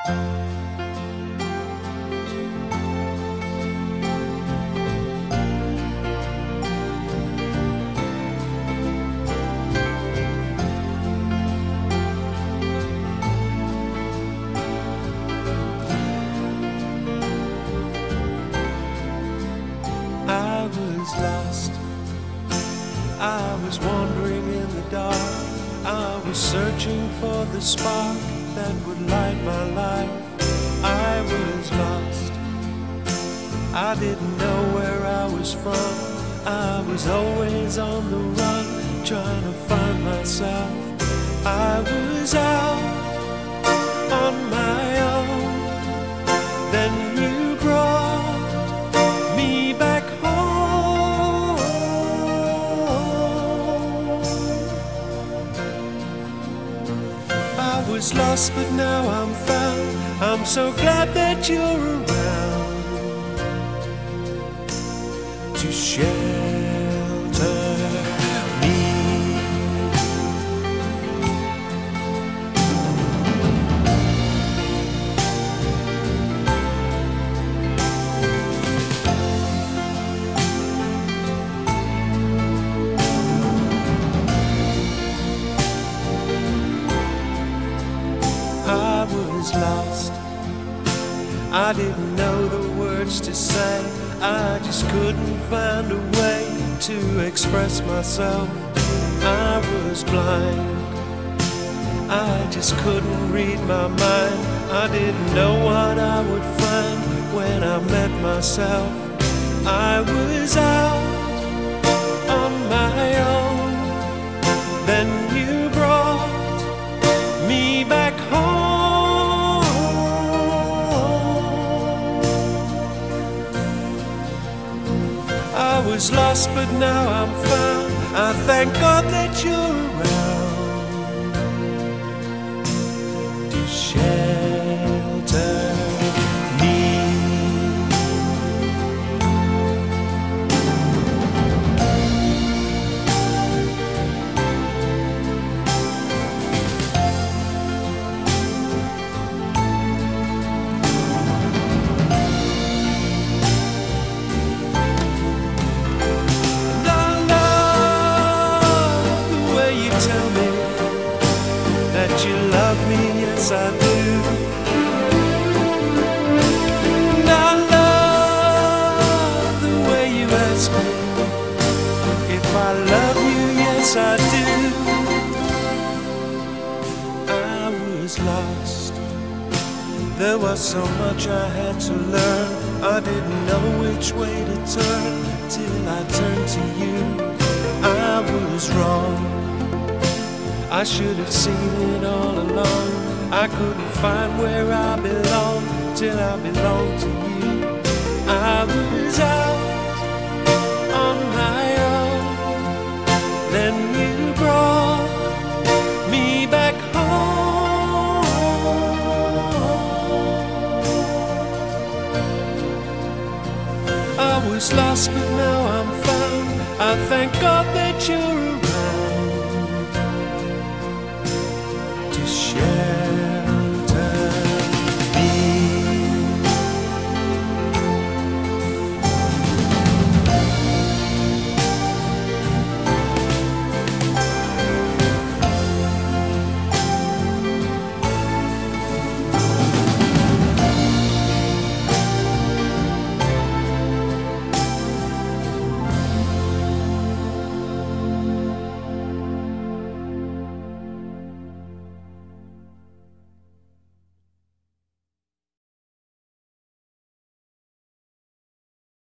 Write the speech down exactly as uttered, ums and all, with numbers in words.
I was lost, I was wandering in the dark, I was searching for the spark that would light my life. I was lost, I didn't know where I was from, I was always on the run, trying to find myself. I was out on my own, then you brought me back home. I was lost but now I'm found, I'm so glad that you're around to shelter me. I was lost, I didn't know the words to say, I just couldn't find a way to express myself. I was blind, I just couldn't read my mind, I didn't know what I would find when I met myself. I was out on my own, then you brought me back home. I was lost but now I'm found, I thank God that you're around to shelter me. You love me, yes I do. And I love the way you ask me if I love you, yes I do. I was lost, there was so much I had to learn, I didn't know which way to turn till I turned to you. I was wrong, I should have seen it all along. I couldn't find where I belong till I belonged to you. I was out on my own, then you brought me back home. I was lost but now I'm found, I thank God that you're around.